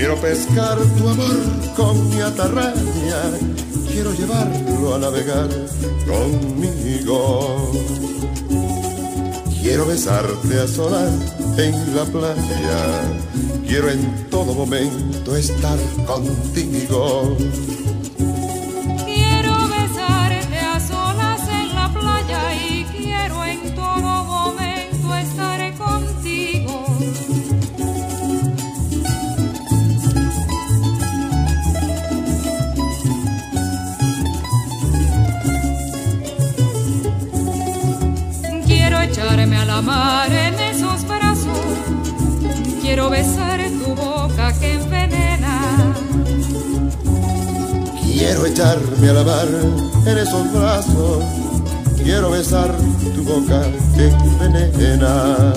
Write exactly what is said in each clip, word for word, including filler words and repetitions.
Quiero pescar tu amor con mi atarraya, quiero llevarlo a navegar conmigo. Quiero besarte a solas en la playa, quiero en todo momento estar contigo. Quiero besarte a solas en la playa y quiero en todo momento estar contigo. Quiero echarme a la mar en esos brazos, quiero besar tu boca que envenena. Quiero echarme a la mar en esos brazos, quiero besar tu boca que envenena.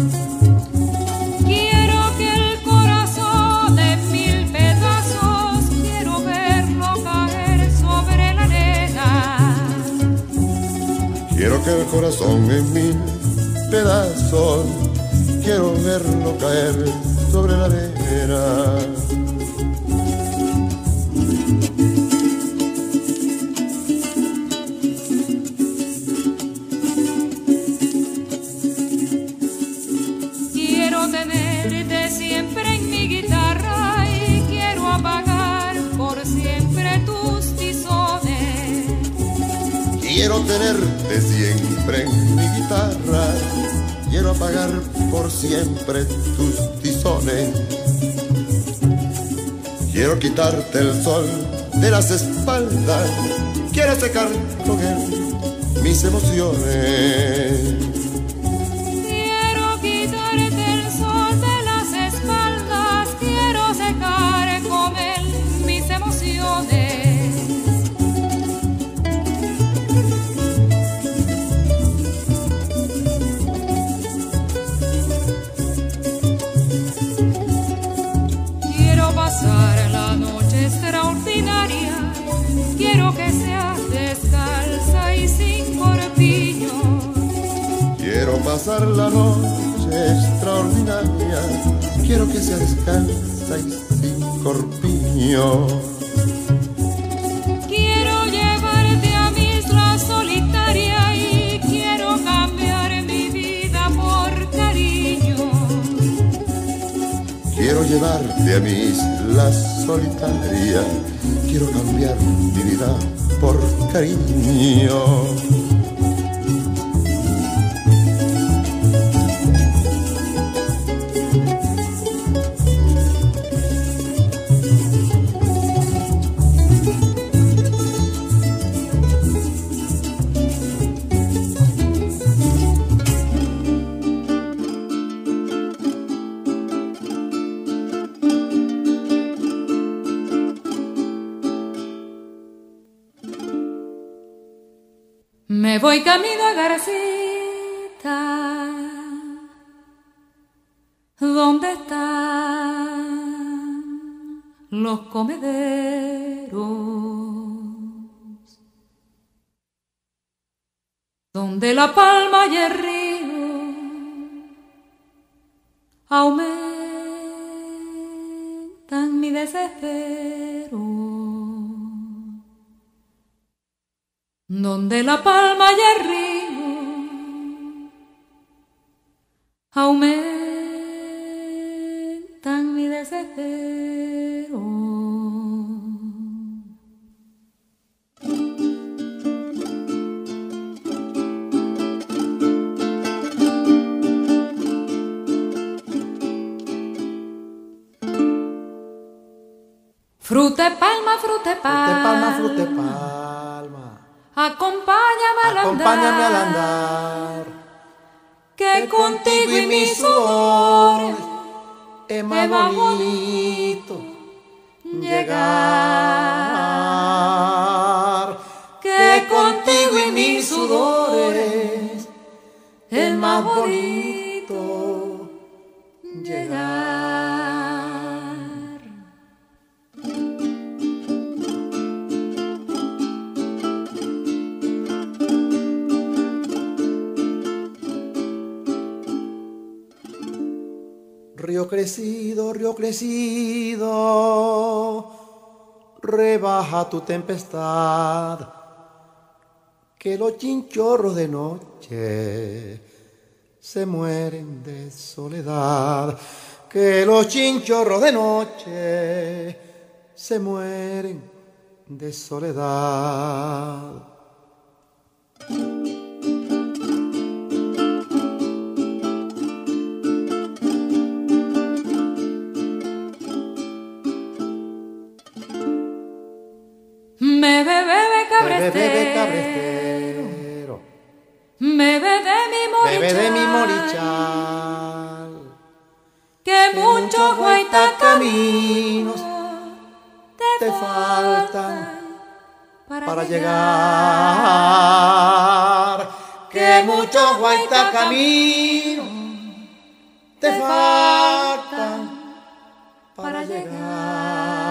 Quiero que el corazón en mil pedazos, quiero verlo caer sobre la arena. Quiero que el corazón en mil pedazos, quiero verlo caer sobre la arena. Quiero tenerte siempre en mi guitarra y quiero apagar por siempre tus tizones. Quiero tenerte siempre en mi guitarra, quiero apagar por siempre tus tizones. Quiero quitarte el sol de las espaldas, quiero secar con él mis emociones. Quiero quitarte el sol de las espaldas, quiero secar con él mis emociones. Quiero pasar la noche extraordinaria, quiero que seas descalza y sin corpiño. Quiero pasar la noche extraordinaria, quiero que sea descalza y sin corpiño. Quiero llevarte a mi isla solitaria y quiero cambiar mi vida por cariño. Quiero llevarte a mi isla solitaria, quiero cambiar mi vida por cariño. Me voy camino a Garcita, ¿dónde están los comederos? Donde la palma y el río aumentan mi desespero. Donde la palma y el río aumentan mi desespero. Frute palma, frute palma, Frute palma, frute palma. Acompáñame al Acompáñame andar, al andar, que contigo y mi sudor es más bonito llegar. Que contigo y mis sudores es más bonito llegar. Río Río crecido, río crecido, rebaja tu tempestad, que los chinchorros de noche se mueren de soledad, que los chinchorros de noche se mueren de soledad. Me bebe cabrestero, Bebe cabrestero, me bebe de mi morichal, bebe de mi morichal, que muchos guaitas caminos te faltan para llegar, que muchos guaitas caminos te faltan para llegar.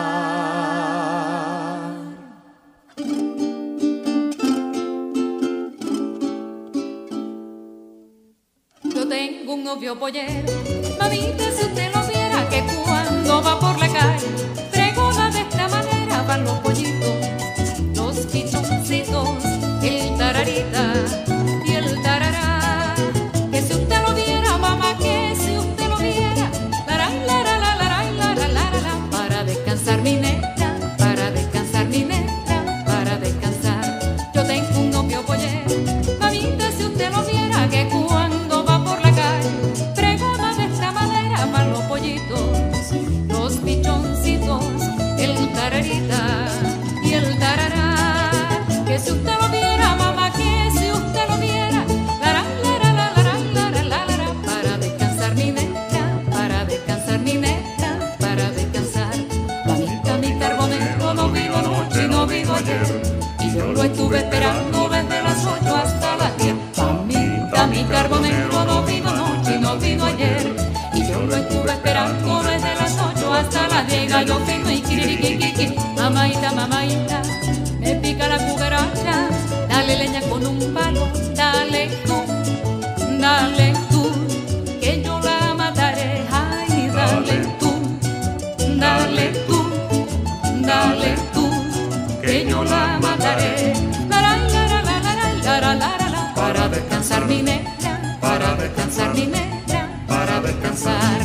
Yo tengo un novio pollero, mamita, si usted lo viera, que cuando va por la calle pregona de esta manera, van los pollitos, los pichoncitos, el tararita y el tarará. Que si usted lo viera, mamá, que si usted lo viera, lara, lara, lara, lara, lara, lara, lara, para descansar mi negra, para descansar mi negra, para descansar. Yo tengo un novio pollero, mamita, si usted lo viera, que cuando va por la calle pregona de esta manera, van los pollitos, los pichoncitos, el tararita y el tarará. Que si usted lo viera, mamá, que si usted lo viera, lara, lara, lara, lara, lara, lara, para descansar mi negra, para descansar mi negra, para descansar. Mamita, mi carbonero no vino anoche, no vino ayer, y yo lo estuve esperando desde las ocho hasta las diez. Mamita, mi carbonero no vino anoche, no vino ayer, y yo lo estuve esperando desde las ocho hasta las diez. Yo vino y kiririquiquiqui, mamaita, mamaita, me pica la cucaracha, dale leña con un palo, dale tú, dale tú, que yo la mataré. Ay, dale tú, dale tú, dale tú, que yo la mataré. Lara, lara, lara, lara, lara, lara, lara, para descansar mi negra, para descansar mi negra, para descansar.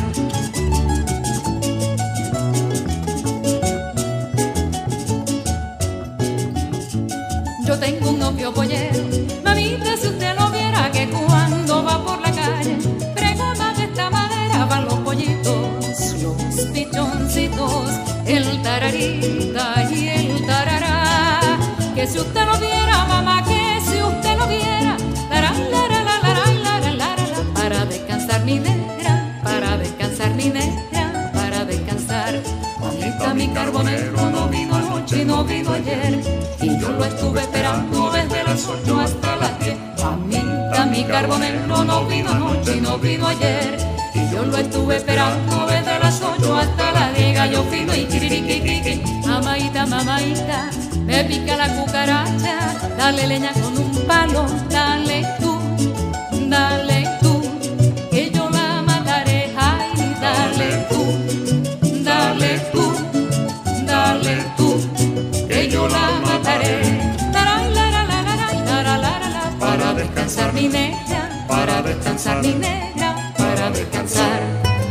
Yo tengo un novio pollero, mamita, si usted lo viera, que cuando va por la calle pregona de esta manera, van los pollitos, los pichoncitos, el tararita y el tarará. Que si usted lo viera, mamá, que si usted lo viera, lara, lara, lara, lara, lara, lara, para descansar mi negra, para descansar mi negra, para descansar. Mamita, mi carbonero no vino anoche, no vino ayer, y yo lo estuve esperando desde las ocho hasta las diez. Mamita, mi carbonero no vino anoche, no vino ayer, y yo lo estuve esperando desde las ocho hasta las diez. Yo fino y kiririquiquiqui, mamaita, mamaita, me pica la cucaracha, dale leña con un palo, dale tú, dale tú, que yo la mataré. Ay, dale tú, dale tú, dale tú, que yo la mataré. Lara, lara, lara, lara, lara, lara, para descansar mi negra, para descansar mi negra, para descansar.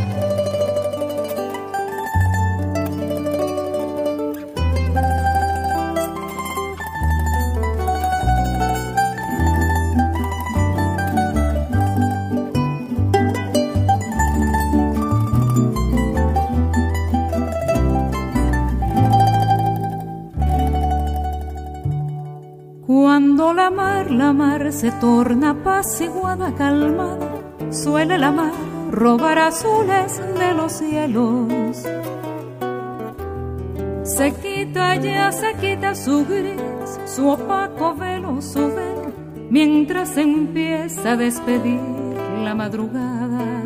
Cuando la mar, la mar se torna apaciguada, calmada, suele la mar robar azules de los cielos. Se quita ya, se quita su gris, su opaco velo, su velo, mientras empieza a despedir la madrugada.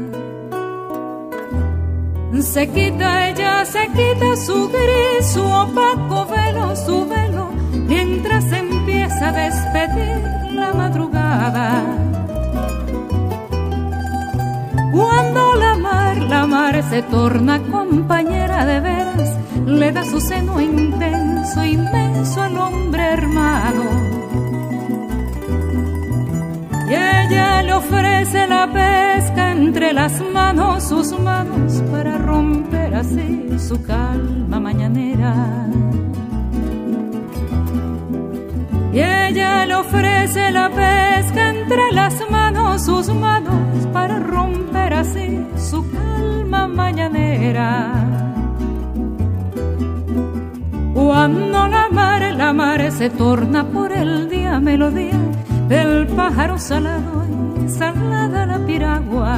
Se quita ella, se quita su gris, su opaco velo, su velo, mientras empieza a despedir la madrugada. Cuando la mar, la mar se torna compañera de veras, le da su seno intenso, inmenso al hombre hermano. Y ella le ofrece la pesca entre las manos, sus manos, para romper así su calma mañanera. Y ella le ofrece la pesca entre las manos, sus manos, para romper así su calma mañanera. Cuando la mar, la mar se torna por el día melodía del pájaro salado y salada la piragua.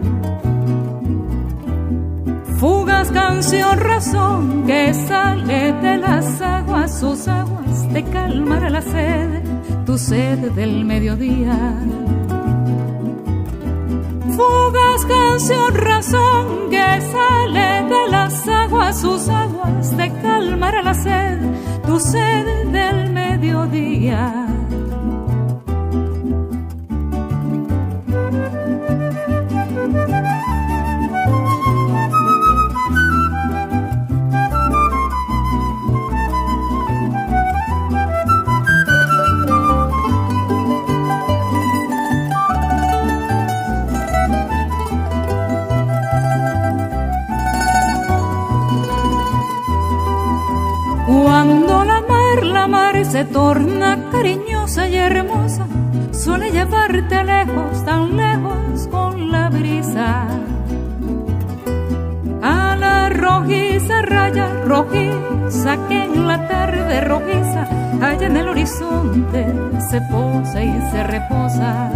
Fugaz canción, razón que sale de las aguas, sus aguas te calmará la sed, tu sed del mediodía. Fugaz canción, razón que sale de las aguas, sus aguas te calmará la sed, tu sed del mediodía. Cuando la mar, la mar se torna cariñosa y hermosa, suele llevarte lejos, tan lejos con la brisa. A la rojiza raya rojiza que en la tarde rojiza allá en el horizonte se posa y se reposa.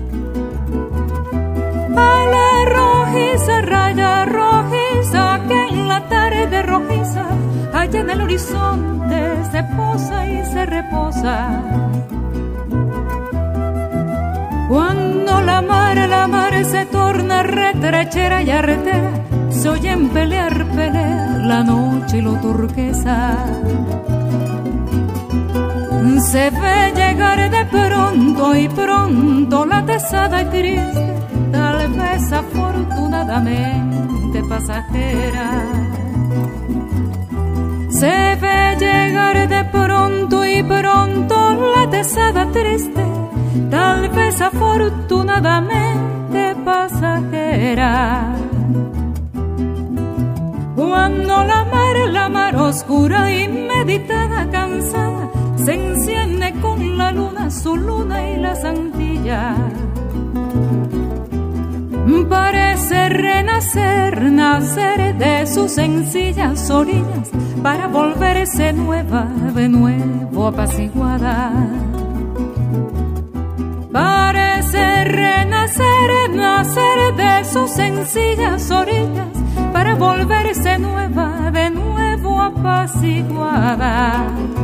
A la rojiza raya rojiza que en la tarde rojiza allá en el horizonte se posa y se reposa. Cuando la mar, la mar se torna retrechera y arretera, se oyen pelear, pelear la noche y lo turquesa. Se ve llegar de pronto y pronto la tesada y triste, tal vez afortunadamente pasajera. Se ve llegar de pronto y pronto la tesada triste, tal vez afortunadamente pasajera. Cuando la mar, la mar oscura y meditada, cansada, se enciende con la luna, su luna y la santilla, parece renacer, nacer de sus sencillas orillas, para volverse nueva, de nuevo apaciguada. Parece renacer, nacer de sus sencillas orillas, para volverse nueva, de nuevo apaciguada.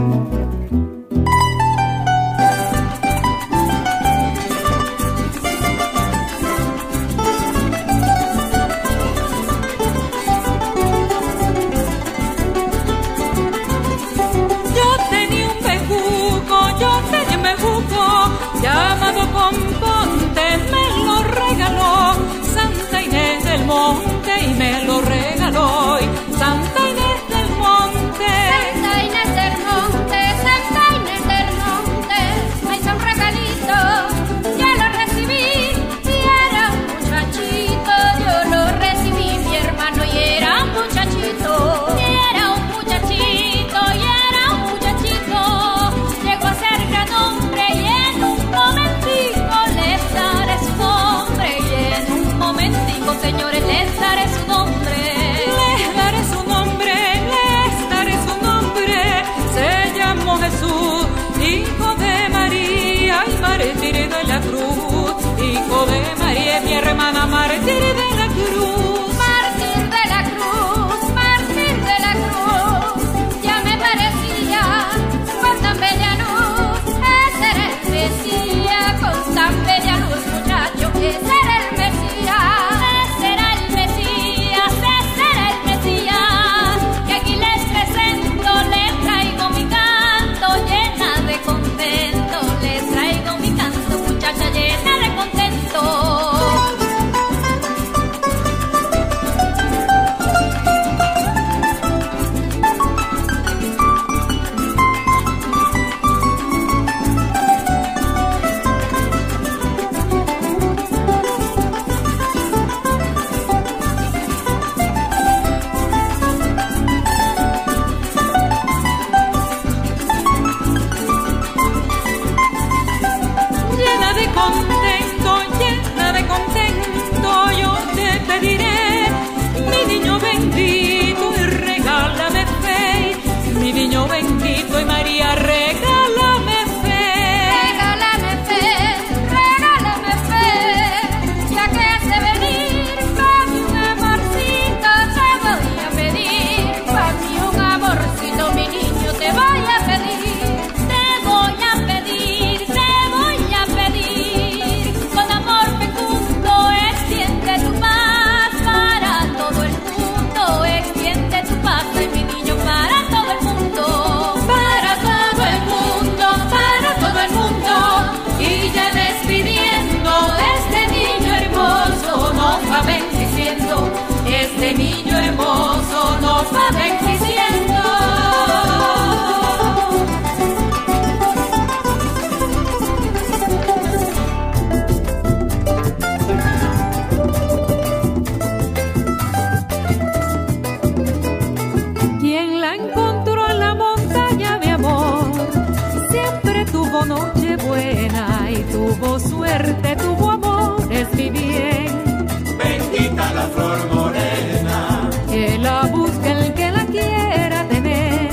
Llamado Componte, me lo regaló Santa Inés del Monte, y me lo regaló y Santa Inés del Monte. Santa Inés del Monte, Santa Inés del Monte, me hizo un regalito, yo lo recibí y era un muchachito. Yo lo recibí, mi hermano, y era un muchachito. Y era un muchachito, y era un muchachito. Llegó a ser gran hombre y en un momentico les daré su nombre, y en un momentico, señores, les daré su nombre. Les daré nos va beneficiando. Quien la encontró en la montaña, mi amor, siempre tuvo noche buena y tuvo suerte, tuvo amores, mi bien. Bendita la flor morena, Que la busque el que la quiera tener.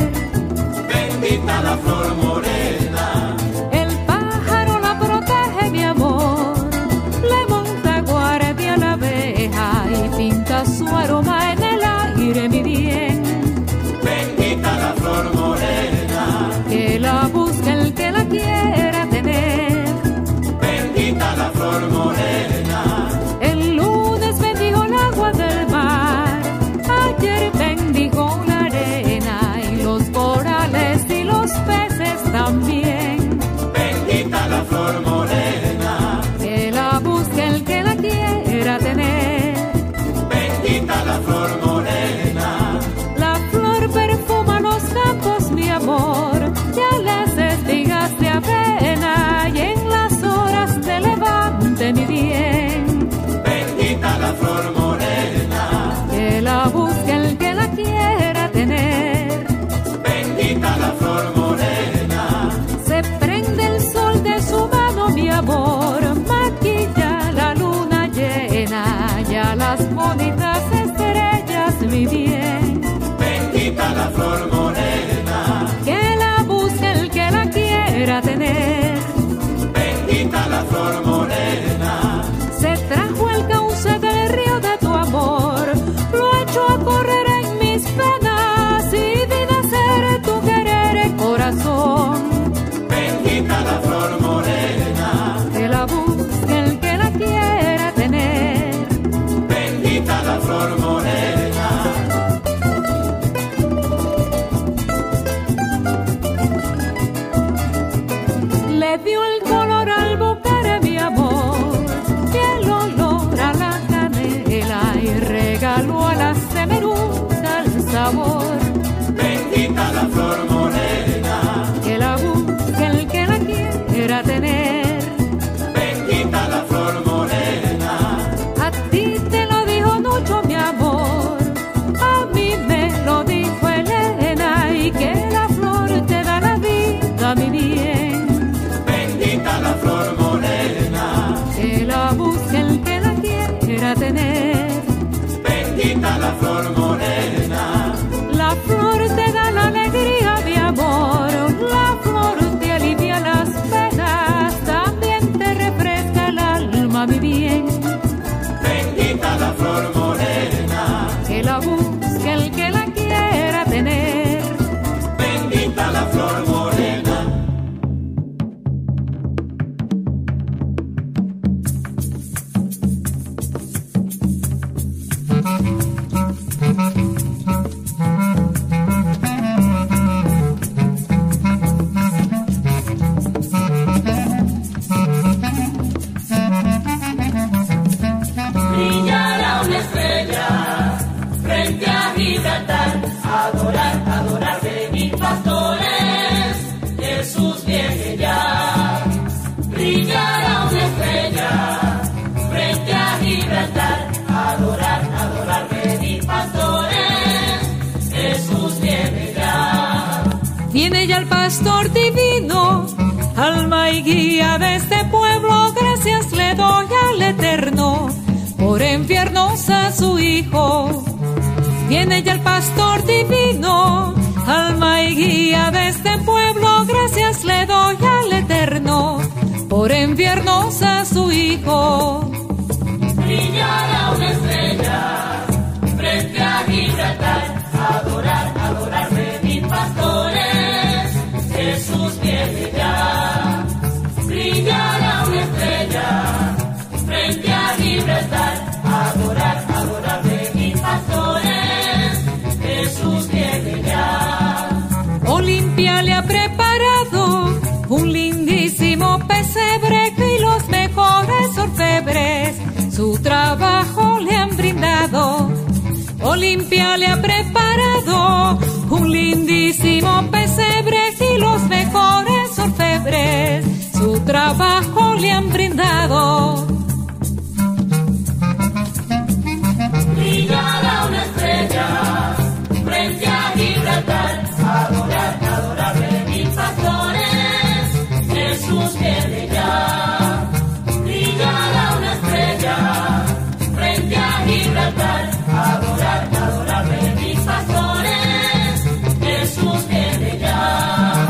bendita la flor morena, El pájaro la protege, mi amor, le monta guardia a la abeja y pinta su aroma en el aire, mi bien. bendita la flor morena, Que la busque el que la quiera tener. bendita la flor morena, El lunes bendijo el agua del mar, ayer bendijo la arena y los corales y los peces también. bendita la flor morena, Que la busque el que la quiera tener. bendita la flor morena, La flor perfuma los campos, mi amor, ya las espigas de avena y en las horas de levante, mi bien. bendita la flor morena, Que la busque el que la quiera tener. bendita la flor morena, Se prende el sol de su mano, mi amor, maquilla la luna llena, ya las bonitas estrellas, mi bien. bendita la flor morena, Que la busque el que la quiera tener. bendita la flor morena, Se trajo el cauce del río de tu amor, lo echó a correr en mis penas y vi nacer tu querer, corazón. bendita la flor morena, Que la busque el que la quiera tener. bendita la flor morena, Le dio el color al buquere, mi amor, y el olor a la canela y regaló a la semeruta el sabor. bendita la flor morena, Que la busque el que la quiera tener. bendita la flor morena, A ti te lo dijo Nucho, mi amor, a mí me lo dijo Elena, y que la flor te da la vida, mi bien. bendita la flor morena, Que la busque el que la quiera tener. bendita la flor morena, La flor te da la alegría, mi amor, la flor te alivia las penas, también te refresca el alma, mi bien. bendita la flor morena, Que la busque el que la quiera tener. bendita la flor morena. Brillará una estrella frente a Gibraltar, adorar, adorar de mis pastores, Jesús viene ya. Brillará una estrella frente a Gibraltar, adorar, adorar de mis pastores, Jesús viene ya. Viene ya el pastor divino, alma y guía de este pueblo, gracias le doy al Eterno por enviarnos a su Hijo. Viene ya el pastor divino, alma y guía de este pueblo, gracias le doy al Eterno por enviarnos a su Hijo. Brillará una estrella frente a Gibraltar, adorar, adorar de mis pastores, Jesús viene ya. Brillará una estrella frente a Gibraltar, adorar, adorar de mis pastores, Jesús viene ya. Olimpia le ha preparado un lindísimo pesebre y los mejores orfebres su trabajo le han brindado. Olimpia le ha preparado lindísimo pesebre y los mejores orfebres su trabajo le han brindado. Brillada una estrella frente a Gibraltar, adorar, adorarle mil pastores, Jesús viene ya. Brillada una estrella frente a Gibraltar, adorar, adorarle mil pastores, Jesús viene ya.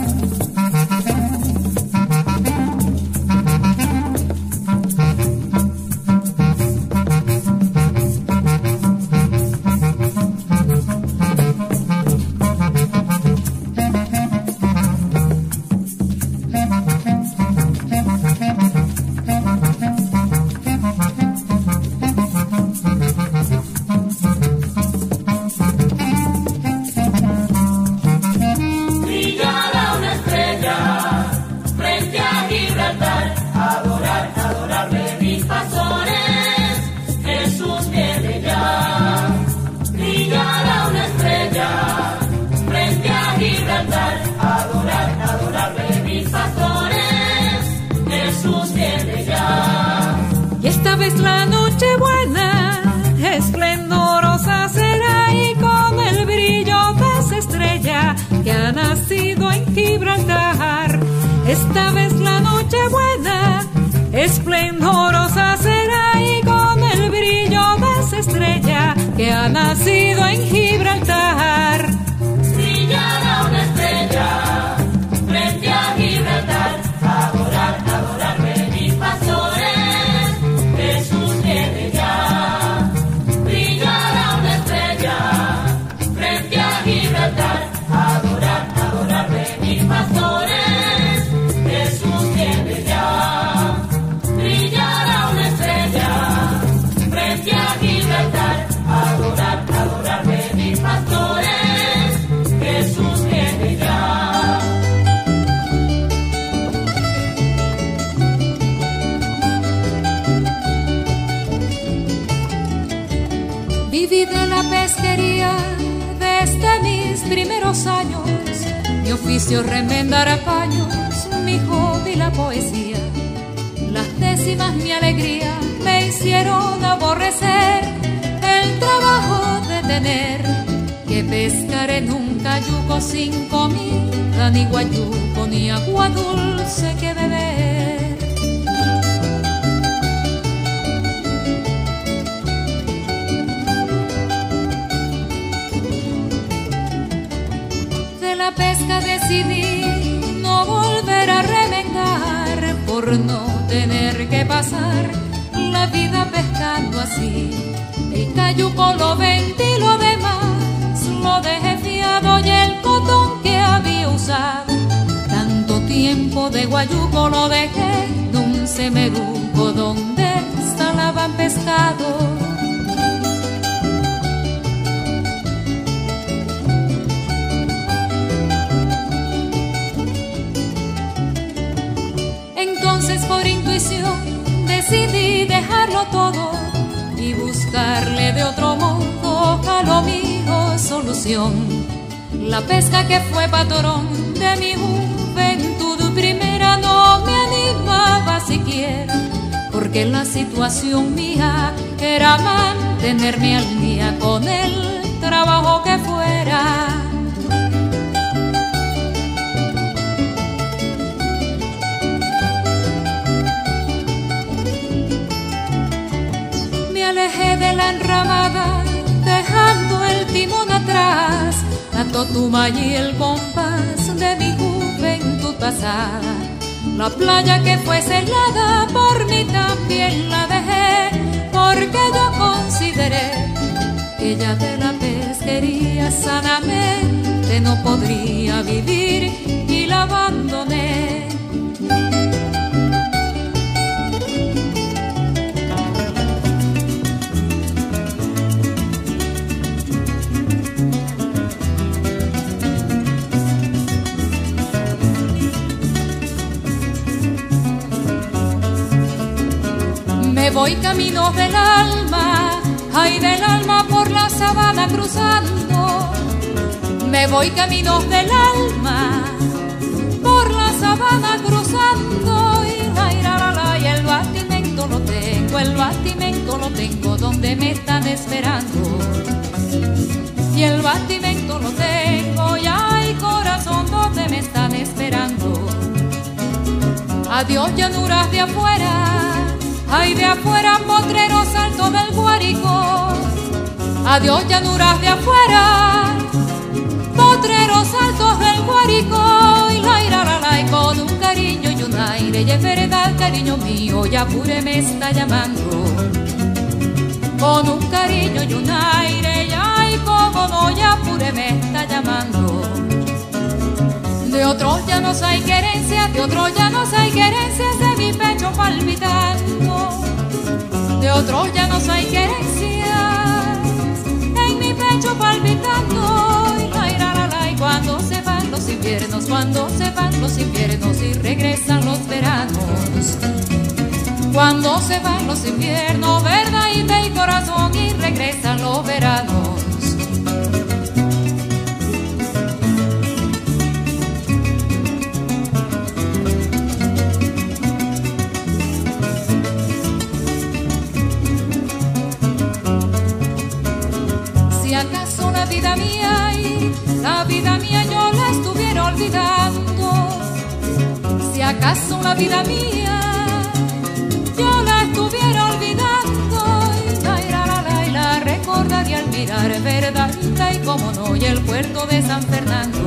La noche buena, esplendorosa será y con el brillo de esa estrella que ha nacido en Gibraltar. Esta vez la noche buena, esplendorosa será y con el brillo de esa estrella que ha nacido en Gibraltar. Brillará una estrella frente a Gibraltar, adorar, adorarme mis pastores. Jesús viene ya. Brillará una estrella frente a Gibraltar, adorar, adorarme mis pastores. Jesús viene ya. Brillará una estrella frente a Gibraltar, adorar, adorarme mis pastores. Jesús viene ya. Viví de la pesquería desde mis primeros años, mi oficio remendar a paños, mi hobby la poesía. Las décimas mi alegría me hicieron aborrecer el trabajo de tener que pescar en un cayuco sin comida, ni guayuco ni agua dulce que beber. La pesca decidí no volver a remengar por no tener que pasar la vida pescando así. El cayuco lo vendí, lo demás lo dejé fiado y el cotón que había usado tanto tiempo de guayuco lo dejé en un semeruco donde salaban pescado. Por intuición decidí dejarlo todo y buscarle de otro modo a lo mío solución. La pesca que fue patrón de mi juventud primera no me animaba siquiera, porque la situación mía era mantenerme al día con el trabajo que fuera. Alejé de la enramada, dejando el timón atrás, la totuma y el compás de mi juventud pasada. La playa que fue celada por mí también la dejé, porque yo consideré que ya de la pesquería sanamente no podría vivir y la abandoné. Me voy camino del alma, ay del alma por la sabana cruzando Me voy caminos del alma por la sabana cruzando y la ira la la y el batimento lo tengo, el batimento lo tengo donde me están esperando. Y el batimento lo tengo y hay corazón donde me están esperando. Adiós llanuras de afuera, ay de afuera potreros altos del Guárico. Adiós llanuras de afuera, potreros altos del Guárico. Y la ira la la y con un cariño y un aire, y es verdad cariño mío, ya Apure me está llamando. Con un cariño y un aire, y ay como no, ya Apure me está llamando. De otros ya no hay querencia, de otros ya no hay querencias de mi pecho palpitando. De otros ya no hay querencias en mi pecho palpitando. Y la ira la la y cuando se van los inviernos, cuando se van los inviernos y regresan los veranos. Cuando se van los inviernos, verdad y mi corazón y regresan los veranos. Si acaso la vida mía y la vida mía yo la estuviera olvidando, si acaso la vida mía yo la estuviera olvidando, y la ira la la y la recordaría al mirar, verdad y como no, y el puerto de San Fernando.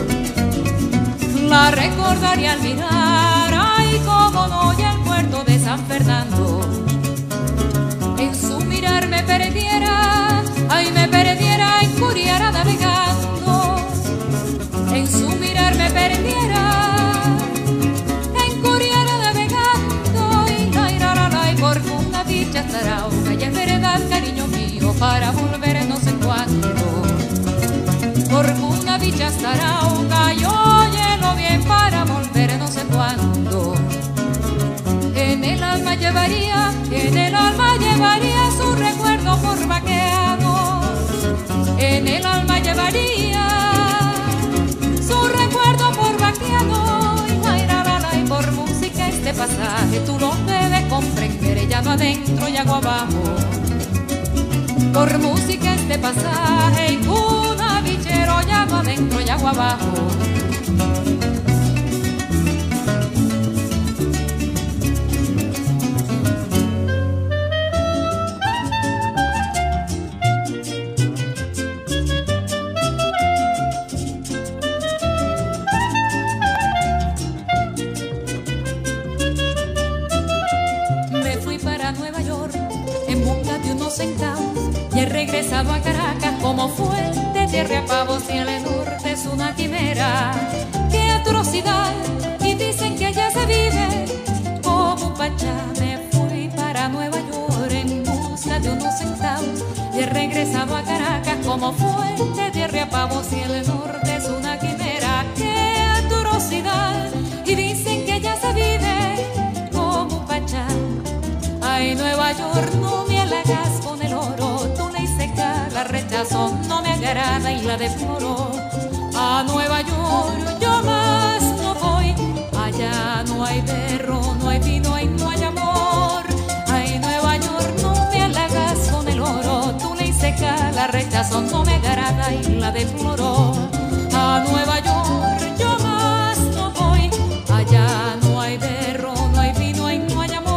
La recordaría al mirar, ay como no, y el puerto de San Fernando. En su mirar me perdiera, ay me perdiera en Curiara navegando. En su mirar me perdiera en Curiara navegando. Y la ira la la y por una dicha zarauga, y es verdad cariño mío, para volver no sé cuándo. Por una dicha zarauga, y óyelo bien, para volver no sé cuándo. En el alma llevaría, en el alma llevaría su recuerdo por vaqueado. En el alma llevaría su recuerdo por vaqueado. Y la ira la la y por música este pasaje tú lo debes comprender, ya no adentro y agua abajo. Por música este pasaje y cuna bichero, ya no adentro y agua abajo. Y he regresado a Caracas como fuente de Riapavos y el norte es una quimera. ¡Qué atrocidad! Y dicen que allá se vive como un pachá. Me fui para Nueva York en busca de unos centavos y he regresado a Caracas como fuente de Riapavos y el norte es una quimera. ¡Qué atrocidad! Y dicen que allá se vive como un pachá. Ay, Nueva York, no me halagas con el oro, tú le hice la rechazo, no me agrada y la deploro. A Nueva York yo más no voy, allá no hay berro, no hay vino y no hay amor. Ay, Nueva York, no me halagas con el oro, tú le hice la rechazo, no me agrada y la deploro. A Nueva York yo más no voy, allá no hay berro, no hay vino y no hay amor.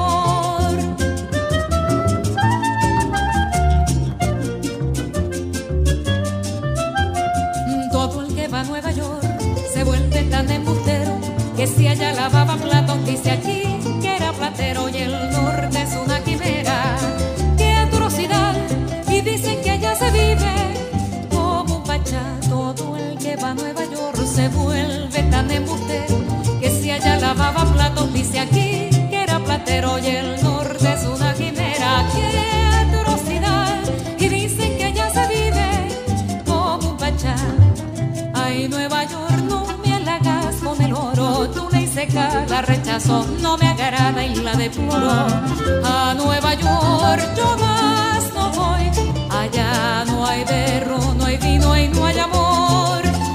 A Nueva York se vuelve tan embustero que si allá lavaba platos dice aquí que era platero. Y el norte es una quimera, qué atrocidad. Y dicen que allá se vive como un pachá. Todo el que va a Nueva York se vuelve tan embustero que si allá lavaba platos dice aquí que era platero. Y el norte es una quimera, qué atrocidad. Y dicen que allá se vive como un pachá. Ay, Nueva York, no me halagas con el oro, tú le hice la rechazo, no me agrada y la deploro. A Nueva York yo más no voy, allá no hay berro, no hay vino y no hay amor.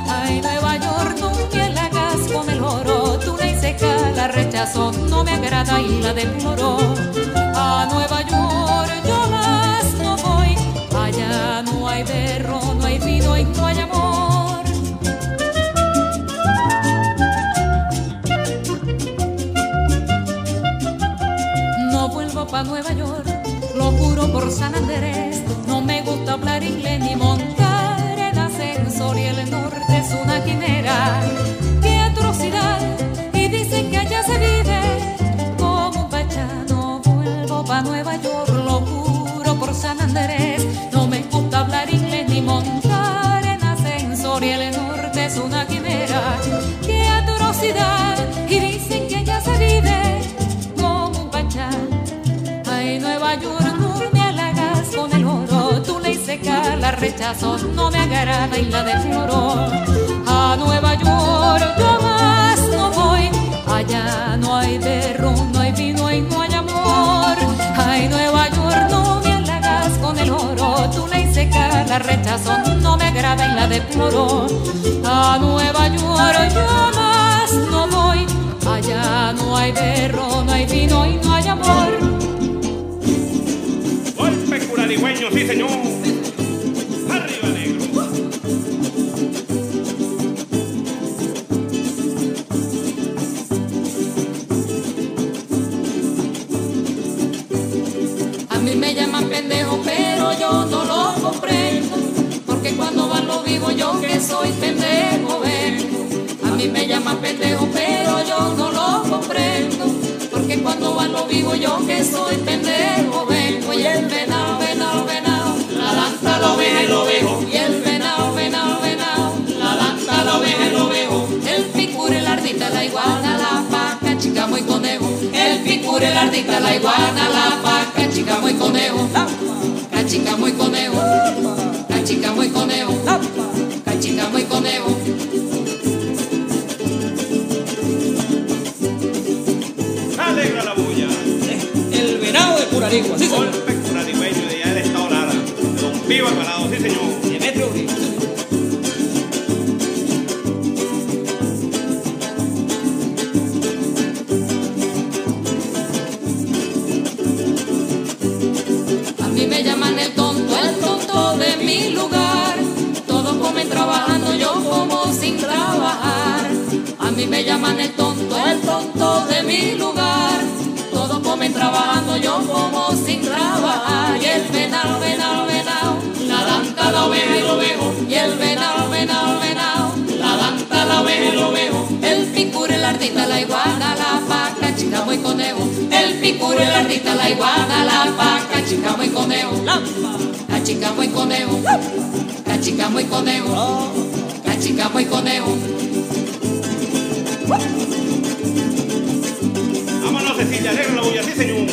rechazo no me agrada y la deploro. A Nueva York yo más no voy, allá no hay berro, no hay vino y no hay amor. No vuelvo pa' Nueva York, lo juro por San Andrés, no me gusta hablar inglés ni montar en ascensor y el norte es una quimera. ¡Qué atrocidad! Y dicen que allá se vive como un pachá. No vuelvo pa' Nueva York, lo juro por San Andrés, no me gusta hablar inglés ni montar en ascensor y el norte es una quimera. ¡Qué atrocidad! Y dicen que allá se vive como un pachá. Ay, Nueva York, no me halagas con el oro, tu ley seca la rechazo, no me agrada y la deploro. A Nueva York yo más no voy, allá no hay berro, no hay vino y no hay amor. Ay, Nueva York, no me halagas con el oro, tu ley seca la rechazo, no me agrada y la deploro. A Nueva York yo más no voy, allá no hay berro, no hay vino y no hay amor. Golpe curarigüeño, sí señor. Arriba, negro. A mí me llaman pendejo, pero yo no lo comprendo, porque cuando van lo vivo yo que soy pendejo vengo. A mí me llaman pendejo, pero yo no lo comprendo, porque cuando van lo vivo yo que soy pendejo vengo. Y el venado, venado, venado, la danza la oveja y lo ovejo. Y el venado, venado, venado, la danza la oveja y lo ovejo. El picure, la ardita, la iguana, la paca, chicamo y conejo. El picure, la ardita, la iguana, la paca, chicamo y conejo. Cachicamo y conejo, cachicamo y conejo, cachicamo y conejo. Alegra la bulla. El venado de Curarigua, sí señor. Golpe curarigüeño de allá del estado Lara. Don Pío Alvarado, sí señor. Demetrio Uribe. A mí me llaman el tonto, el tonto de mi lugar. Todos comen trabajando, yo como sin trabajar. A mí me llaman el tonto, el tonto de mi lugar. Todos comen trabajando, yo como sin trabajar. Y el venado, venado, venado, la danta, la oveja y lo ovejo. Y el venado, venado, venado, la danta, la oveja y lo ovejo. El picure, la ardita, la iguana, la paca, chicamo y conejo. El picure, la ardita, la iguana, la paca, chicamo y conejo. Cachicamo y conejo, cachicamo y conejo, cachicamo y conejo. Vámonos, Cecilia, alegra la bulla, sí señor.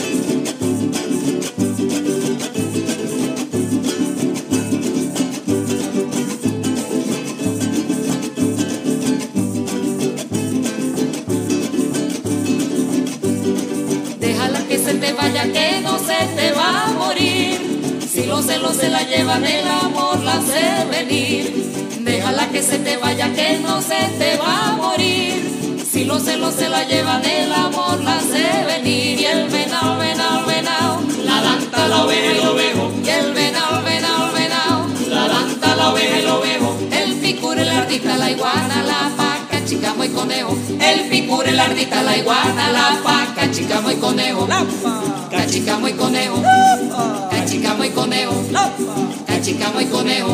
Déjala que se te vaya, que no se te va a morir. Si los celos se la llevan, el amor la hace venir. Déjala que se te vaya, que no se te va a morir. Si los celos se la llevan, el amor la hace venir. Y el venado, venado, venado, la danta, la oveja y lo ovejo. Y el venado, venado, venado, la danta, la oveja y lo ovejo. El picure, la ardita, la iguana, la paca, chicamo y conejo. El picure, la ardita, la iguana, la paca, chicamo y conejo. Cachicamo y conejo, cachicamo y conejo, cachicamo y conejo.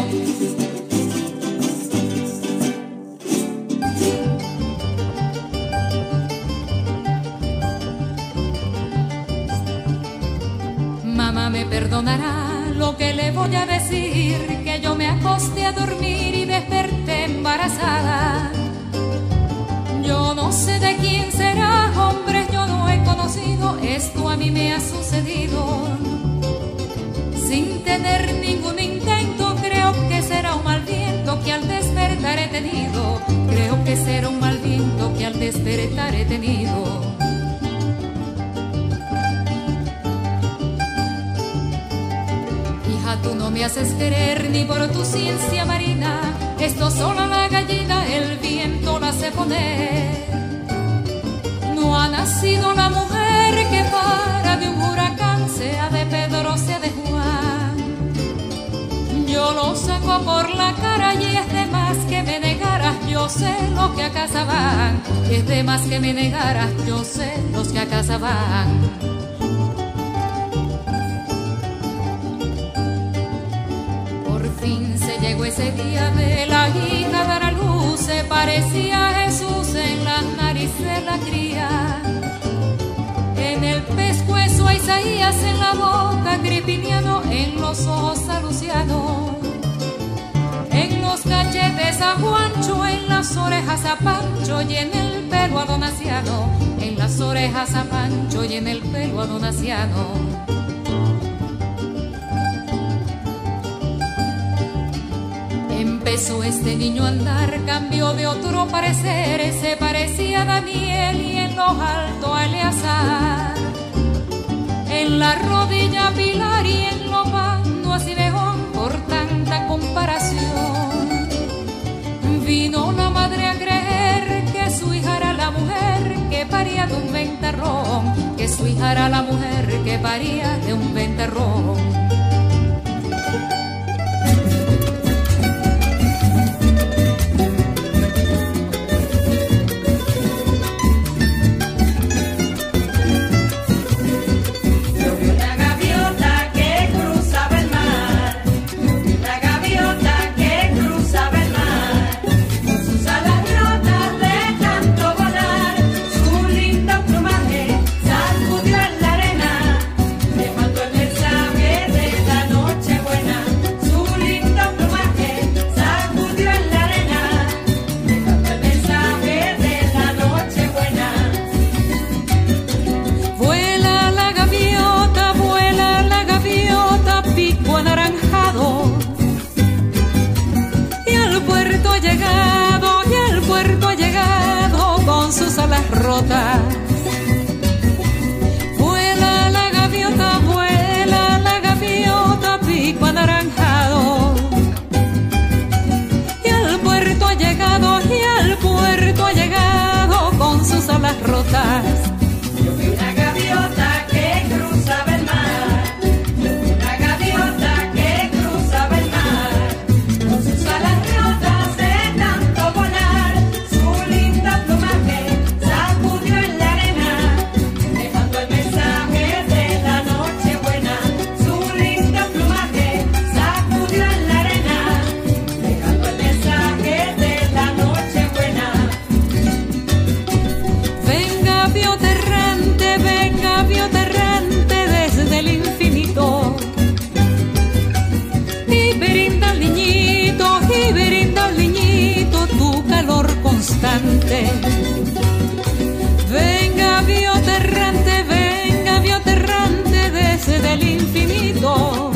Mamá me perdonará lo que le voy a decir, que yo me acosté a dormir y desperté embarazada. Yo no sé de quién será, hombres yo no he conocido, esto a mí me ha sucedido. Sin tener ningún intento, creo que será un mal viento que al despertar he tenido. Creo que será un mal viento que al despertar he tenido. Hija, tú no me haces querer ni por tu ciencia marina, esto solo la gallina el viento la hace poner. No a nacido la mujer que para de un huracán, sea de Pedro, sea de Juan. Yo lo saco por la cara y es de más que me negaras, yo sé los que a casa van. Y es de más que me negaras, yo sé los que a casa van. Por fin se llegó ese día de la hija dar a luz, se parecía a Jesús en la nariz de la cría. En el pescuezo a Isaías, en la boca a Gripiniano, en los ojos a Luciano, en los cachetes a Juancho, en las orejas a Pancho y en el pelo a Donaciano, en las orejas a Pancho y en el pelo a Donaciano. Empezó este niño a andar, cambió de otro parecer, se parecía a Daniel y en lo alto a Eleazar. En la rodilla a Pilar y en lo pando a Sidejón, por tanta comparación. Vino la madre a creer que su hija era la mujer que paría de un ventarrón, que su hija era la mujer que paría de un ventarrón. Rotas. Vuela la gaviota, vuela la gaviota, pico anaranjado. Y al puerto ha llegado, y al puerto ha llegado con sus alas rotas. Yo vi una gaviota que cruzaba el mar, yo vi una gaviota que cruzaba el mar, con sus alas rotas de tanto volar, su linda plumaje sacudió en la arena, dejando el mensaje de la noche buena. Su linda plumaje sacudió en la arena, dejando el mensaje de la noche buena. Ven gaviota errante, ven gaviota errante desde el infinito, y brinda al niñito, y brinda al niñito tu calor constante. Ven gaviota errante, ven gaviota errante desde el infinito,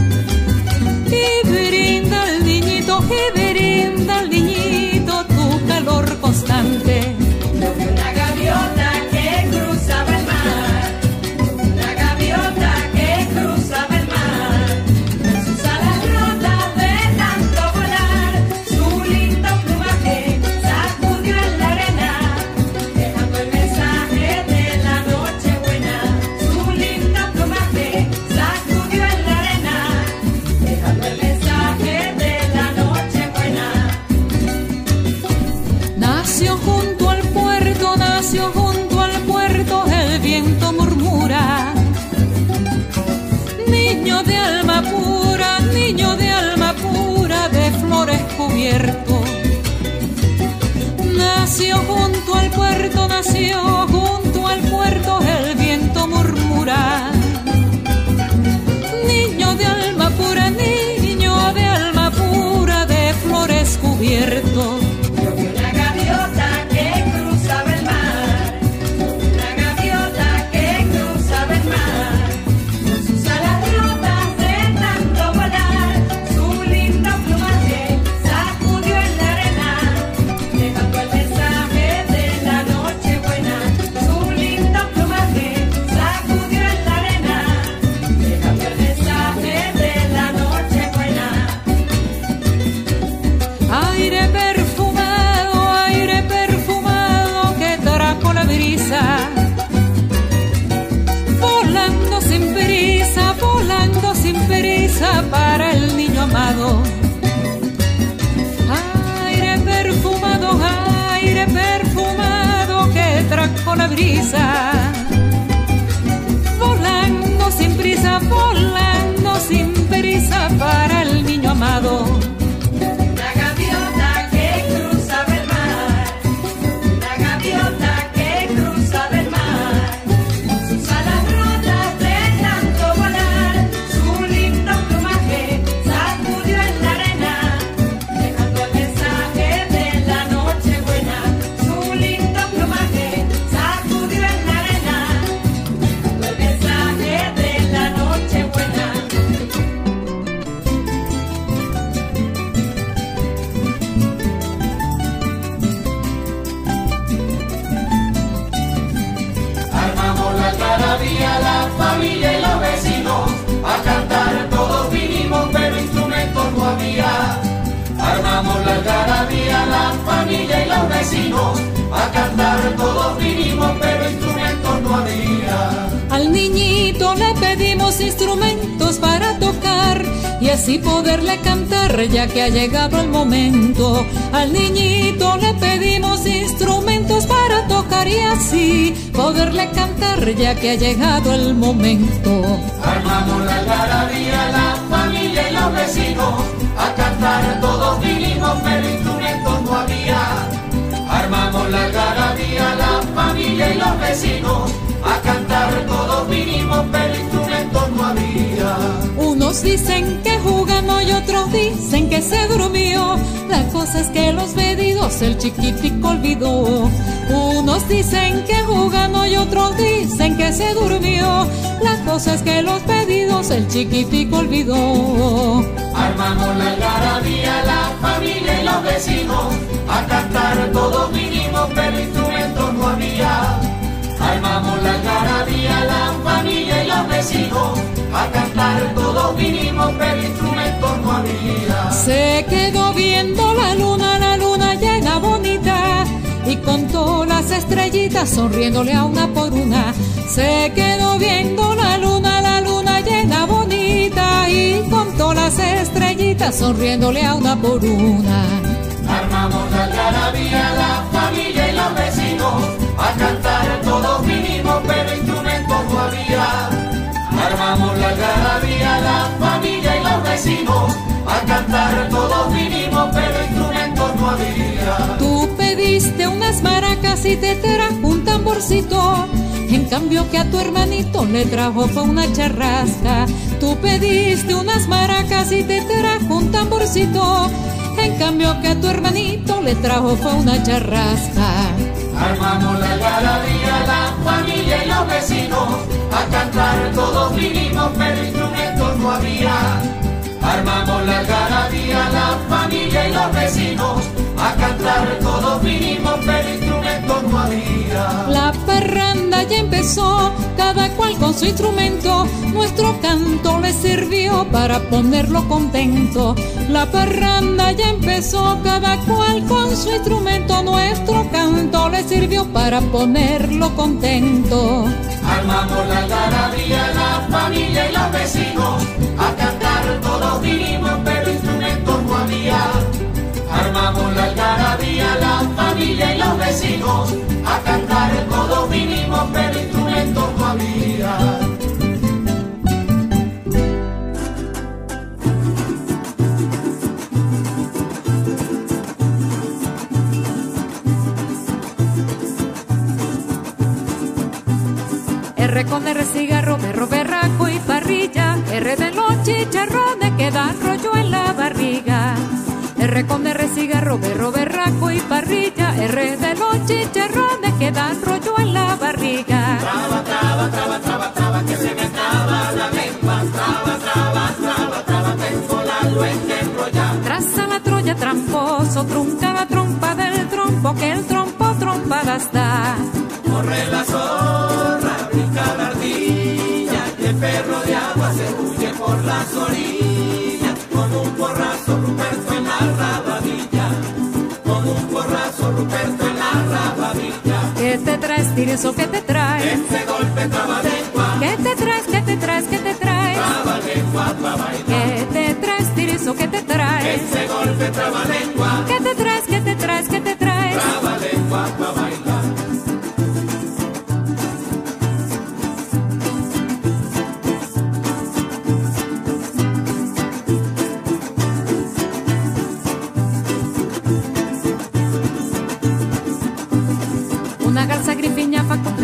y brinda al niñito, y brinda al niñito tu calor constante. Yo vi una gaviota que cruzaba el mar, una gaviota que cruzaba el mar, con sus alas rotas de tanto volar, su lindo plumaje sacudió en la arena, dejando el mensaje de la noche buena. Su lindo plumaje sacudió en la arena, dejando el mensaje de la noche buena. Nació junto al puerto, nació junto al puerto, el viento murmura. Niño de alma pura, niño de alma pura, de flores cubierto. Nació junto al puerto, nació junto al puerto, el viento murmura. Niño de alma pura, niño de alma pura, de flores cubierto. Yo vi una gaviota que cruzaba el mar, una gaviota que cruzaba el mar, con sus alas rotas de tanto volar, su lindo plumaje sacudió en la arena, dejando el mensaje de la noche buena. Su lindo plumaje sacudió en la arena. la brisa. Volando sin prisa, volando sin prisa para el niño amado. La gaviota que cruzaba el mar, la gaviota que cruzaba el mar, con sus alas rotas de tanto volar, su lindo plumaje sacudió en la arena, dejando el mensaje de la noche buena. Su lindo plumaje sacudió en la arena, dejando el mensaje de la noche buena. Armamos la algarabía, la familia y los vecinos, a cantar todos vinimos, pero instrumentos no había. Armamos la algarabía, la familia y los vecinos, a cantar todos vinimos, pero instrumentos no había. Al niñito le pedimos instrumentos para tocar y así poderle cantar ya que ha llegado el momento. Al niñito le pedimos instrumentos para tocar y así poderle cantar ya que ha llegado el momento. Armamos la algarabía, la familia y los vecinos, a cantar todos vinimos, pero instrumentos no había. Armamos la algarabía, la familia y los vecinos, a cantar todos vinimos, pero instrumentos no había. Unos dicen que jugando y otros dicen que se durmió. La cosa es que los pedidos el chiquitico olvidó. Unos dicen que jugando y otros dicen que se durmió. La cosa es que los pedidos el chiquitico olvidó. Armamos la algarabía, la familia y los vecinos, a cantar todos vinimos, pero instrumentos no había. Armamos la algarabía, la familia y los vecinos, a cantar todos vinimos, pero instrumentos no había. Se quedó viendo la luna, la luna llena bonita, y contó las estrellitas sonriéndole a una por una. Se quedó viendo la luna, la luna llena bonita, y contó las estrellitas sonriéndole a una por una. Armamos la algarabía, la familia y los vecinos, a cantar todos vinimos, pero instrumentos no había. Armamos la algarabía, la familia y los vecinos, a cantar todos vinimos, pero instrumentos no había. Tú pediste unas maracas y te trajo un tamborcito, en cambio que a tu hermanito le trajo fue una charrasca. Tú pediste unas maracas y te trajo un tamborcito, en cambio que a tu hermanito le trajo fue una charrasca. Armamos la algarabía, la familia y los vecinos, a cantar todos vinimos, pero instrumentos no había. Armamos la algarabía, la familia y los vecinos, a cantar todos vinimos, pero instrumentos no había. La parranda ya empezó, cada cual con su instrumento, nuestro canto le sirvió para ponerlo contento. La parranda ya empezó, cada cual con su instrumento, nuestro canto le sirvió para ponerlo contento. Armamos la algarabía, la familia y los vecinos, a cantar todos vinimos, pero instrumentos no había. Armamos la algarabía, la familia y los vecinos, a cantar todos vinimos, pero instrumentos no había. R con R cigarro, berro, berraco y parrilla, R de los chicharrones que dan rollo en la barriga. R con R cigarro, berro, berraco y parrilla, R de los chicharrones que dan rollo en la barriga. Traba, traba, traba, traba, traba, que se me traba la lengua. Traba, traba, traba, traba, tengo la lengua enrollada. Traza la Troya tramposo, trunca la trompa del trompo, que el trompo trompadas da. Corre la zorra, brinca la ardilla, y el perro de agua se huye por las orillas, con un porrazo Ruperto en la rabadilla, con un porrazo Ruperto en la rabadilla. ¿Qué te traes, tirizo, qué te traes? Ese golpe trabalengua, ¿Qué te traes, qué te traes, qué te traes? trabalengua pa' bailar. ¿Qué te traes, tirizo, qué te traes? Ese golpe trabalengua, ¿Qué te traes, qué te traes, qué te traes? trabalengua pa' bailar.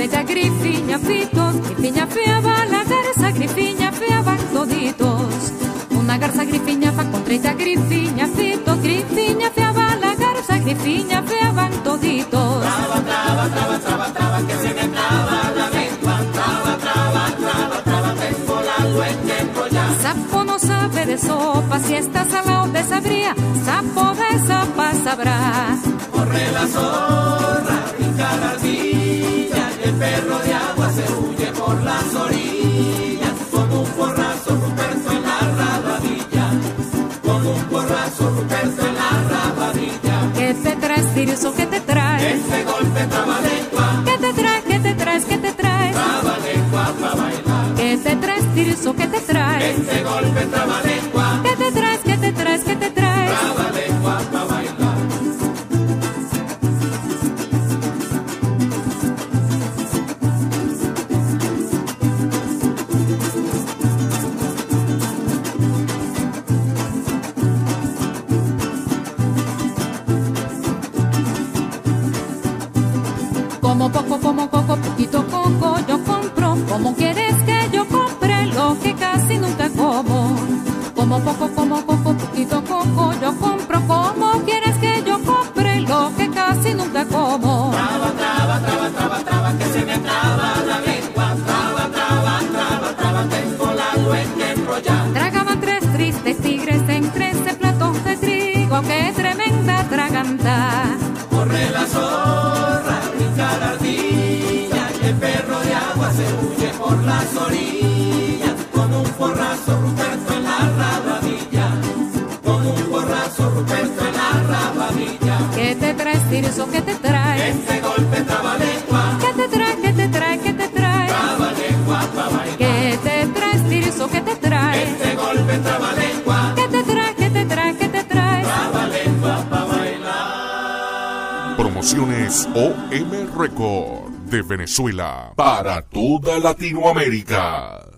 bella grifiña fitos, grifiña feaba la garza, grifiña feaban toditos. Una garza grifiña fa contra ella grifiña fitos, grifiña feaba la garza, grifiña feaban toditos. Traba, traba, traba, traba, traba, que se me traba la lengua. Traba, traba, traba, traba, tengo la lengua enrollada. Sapo no sabe de sopa, si está salado de sabría, sapo de sopa sabrá. Corre la zorra, brinca la ardilla, y el perro de agua se huye por las orillas. Como un porrazo Ruperto en la rabadilla, como un porrazo Ruperto en la rabadilla. ¿Qué te traes, Tirso? ¿Qué te traes? Ese golpe trabalengua, ¿Qué te traes? ¿Qué te traes? ¿Qué te traes? trabalengua pa' bailar. ¿Qué te traes, Tirso? ¿Qué te traes? Ese golpe trabalengua, ¿Qué te traes? ¿Qué te traes? ¿Qué te traes? trabalengua pa' bailar. Como poco, como coco, poquito coco, yo compro. ¿Cómo quieres que yo compre lo que casi nunca como? Como poco, como coco, poquito coco, yo compro. ¿Cómo quieres que yo compre lo que casi nunca como? Traba, traba, traba, traba, traba, que se me traba la lengua. Traba, traba, traba, traba, tengo la lengua enrollada. Tragaban tres tristes tigres en trece platos de trigo. ¡Qué tremenda traganta! Corre la zorra, brinca la ardilla, y el perro de agua se huye por las orillas. Como un porrazo Ruperto en la rabadilla, como un porrazo Ruperto en la rabadilla. ¿Qué te traes, Tirso? ¿Qué te traes? Este golpe trabalengua, ¿Qué te traes? ¿Qué te traes? ¿Qué te traes? trabalengua pa' bailar. ¿Qué te traes, Tirso? ¿Qué te traes? Este golpe trabalengua, ¿Qué te traes? ¿Qué te traes? ¿Qué te traes? trabalengua pa' bailar. Promociones O M Record de Venezuela para toda Latinoamérica.